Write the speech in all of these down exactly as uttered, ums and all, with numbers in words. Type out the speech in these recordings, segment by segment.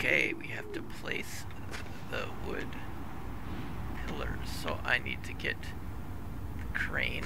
Okay, we have to place the wood pillars, so I need to get the crane.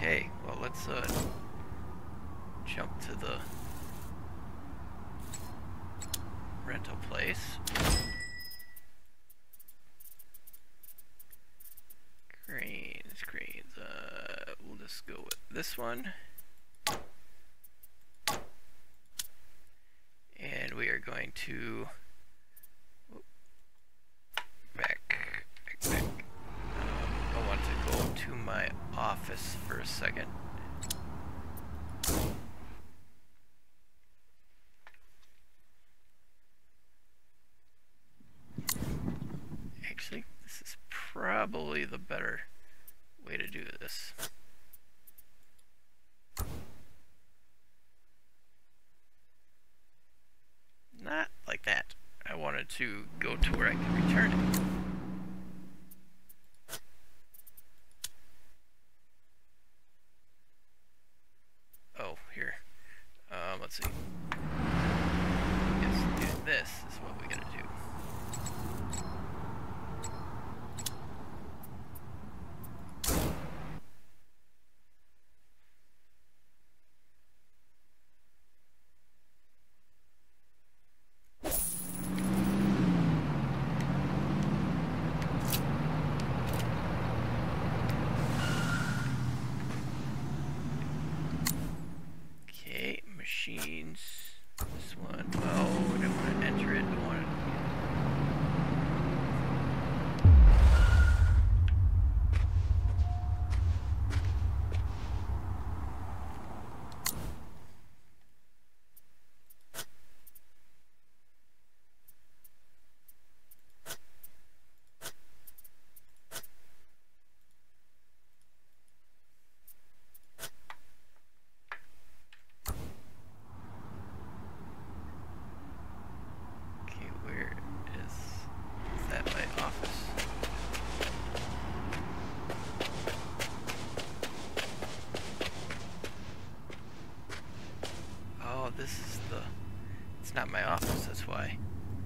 Okay, well let's uh, jump to the rental place. Cranes, cranes, uh, we'll just go with this one. And we are going to back, back, back. Um, I want to go to my office for a second. Actually, this is probably the better way to do this. Not like that. I wanted to go to where I can return it. Oh, here. Um, let's see. Yes, do this is what we gotta do. Machines. This one. Oh, I don't want to enter it. I want this is the... It's not my office, that's why.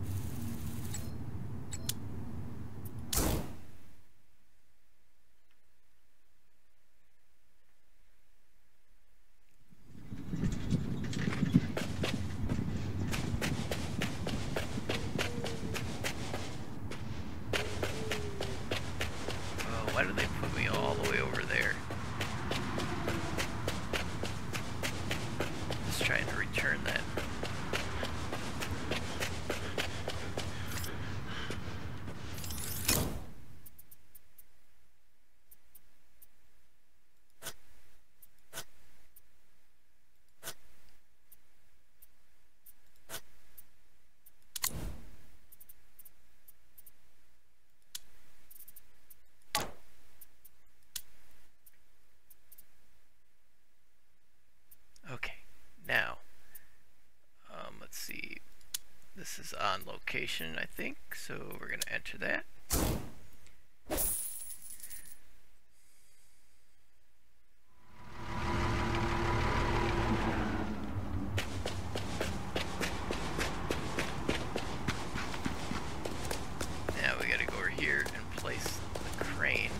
Oh, why did they put me all the way over there? Just trying to return that. Okay, now, um, let's see, this is on location, I think, so we're going to enter that. Now we got to go over here and place the crane.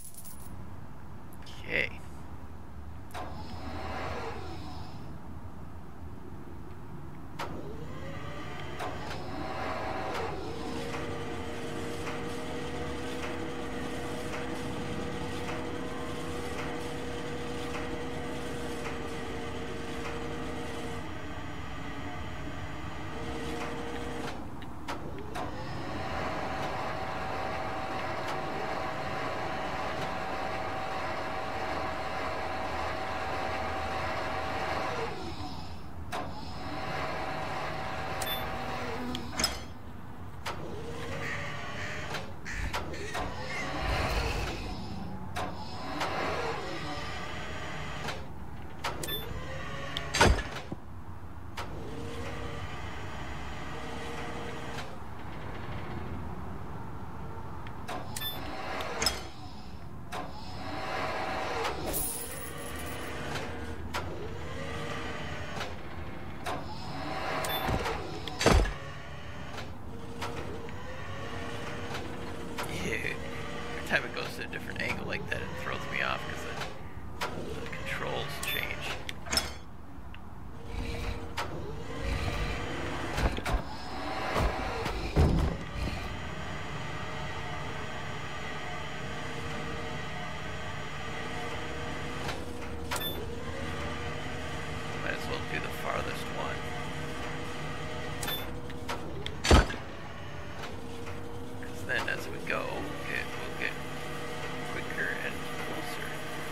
Okay. Every time it goes to a different angle like that, it throws me off because the, the controls change. Might as well do the farthest one. Because then as we go, it will get quicker and closer.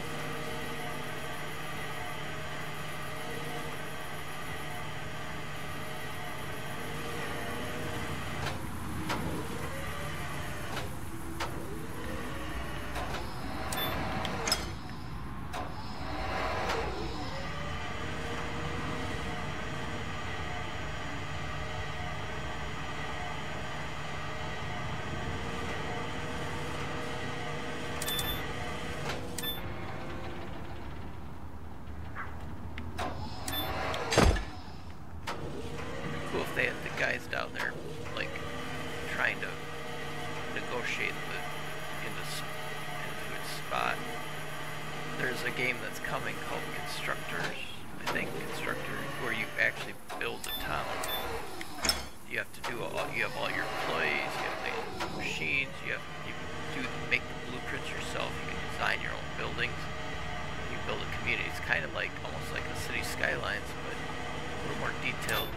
Cool if they had the guys down there, like, trying to negotiate the into, s- into its spot. There's a game that's coming called Constructors, I think, Constructor, where you actually build a town. You have to do all, you have all your employees, you have the machines, you have, you do, make the blueprints yourself, you can design your own buildings, you build a community. It's kind of like, almost like a City Skylines, but a little more detailed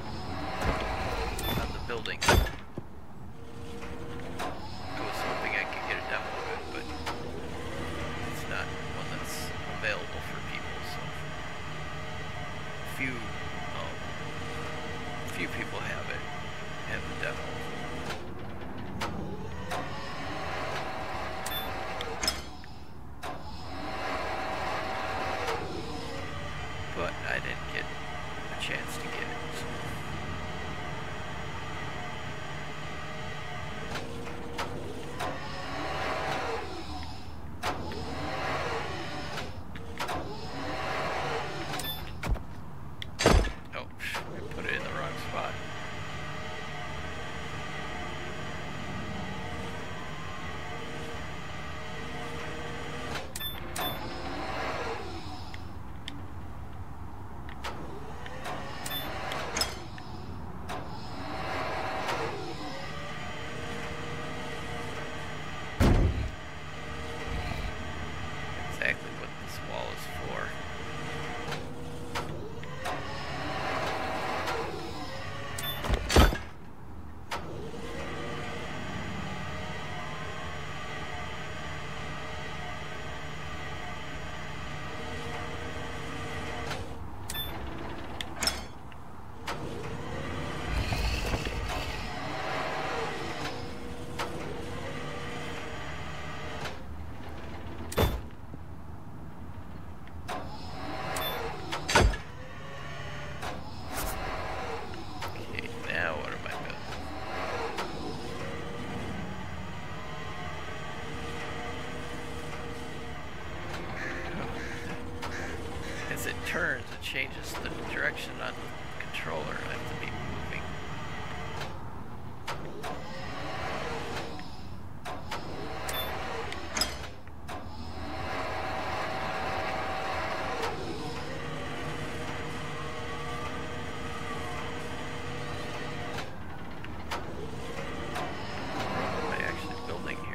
on the building. I was hoping I could get a demo of it, but it's not one that's available for people, so few um, few people have it, have the demo. But I didn't get a chance to get it, so. Oh, I put it in the wrong spot. Exactly what this wall is for. Okay, now what am I building? As it turns, it changes the direction on the controller. I have to be moving. What am I actually building here?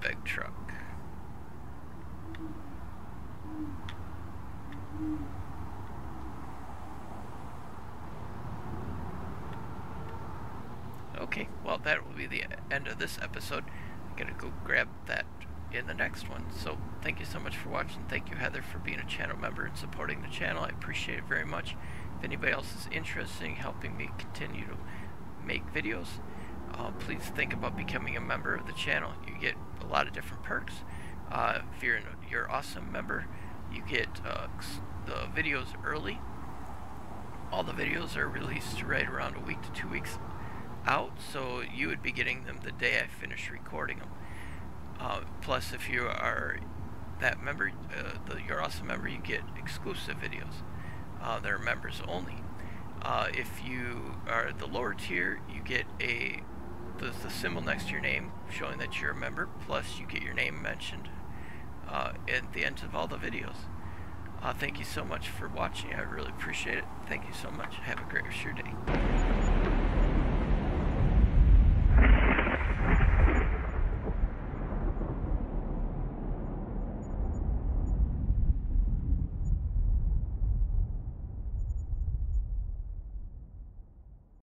big truck. Okay, well, that will be the end of this episode. I'm gonna go grab that in the next one. So thank you so much for watching. Thank you, Heather, for being a channel member and supporting the channel. I appreciate it very much. If anybody else is interested in helping me continue to make videos, uh, please think about becoming a member of the channel. You get a lot of different perks. Uh, if you're an you're awesome member, you get uh, the videos early. All the videos are released right around a week to two weeks out, so you would be getting them the day I finish recording them. Uh, plus, if you are that member, uh, the You're Awesome member, you get exclusive videos. Uh, they're members only. Uh, if you are the lower tier, you get a the, the symbol next to your name showing that you're a member, plus you get your name mentioned uh, at the end of all the videos. Uh, thank you so much for watching. I really appreciate it. Thank you so much. Have a great rest of your day.